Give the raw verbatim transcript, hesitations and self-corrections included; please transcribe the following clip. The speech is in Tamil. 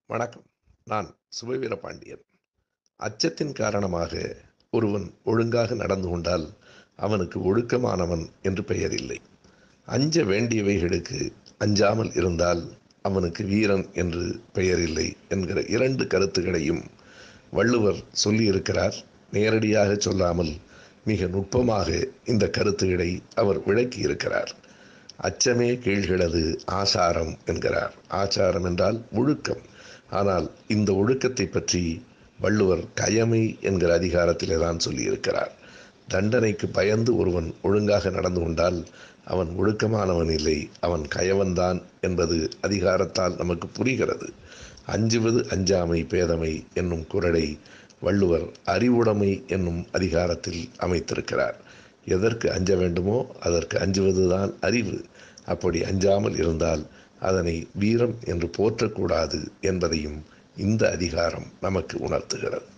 வணக்கம். நான் சுபவீரபாண்டியன். அச்சத்தின் காரணமாக ஒருவன் ஒழுங்காக நடந்து கொண்டால் அவனுக்கு ஒழுக்கமானவன் என்று பெயர் இல்லை. அஞ்ச வேண்டியவைகளுக்கு அஞ்சாமல் இருந்தால் அவனுக்கு வீரன் என்று பெயர் இல்லை என்கிற இரண்டு கருத்துக்களையும் வள்ளுவர் சொல்லியிருக்கிறார். நேரடியாக சொல்லாமல் மிக நுட்பமாக இந்த கருத்துக்களை அவர் விளக்கியிருக்கிறார். அச்சமே கீழ்கிறது ஆசாரம் என்கிறார். ஆச்சாரம் என்றால் ஒழுக்கம். ஆனால் இந்த ஒழுக்கத்தை பற்றி வள்ளுவர் கயமை என்கிற அதிகாரத்திலே தான் சொல்லியிருக்கிறார். தண்டனைக்கு பயந்து ஒருவன் ஒழுங்காக நடந்து கொண்டால் அவன் ஒழுக்கமானவன் இல்லை, அவன் கயவன்தான் என்பது அதிகாரத்தால் நமக்கு புரிகிறது. அஞ்சுவது அஞ்சாமை பேதமை என்னும் குறளை வள்ளுவர் அறிவுடைமை என்னும் அதிகாரத்தில் அமைத்திருக்கிறார். எதற்கு அஞ்ச வேண்டுமோ அதற்கு அஞ்சுவதுதான் அறிவு. அப்படி அஞ்சாமல் இருந்தால் அதனை வீரம் என்று போற்றக்கூடாது என்பதையும் இந்த அதிகாரம் நமக்கு உணர்த்துகிறது.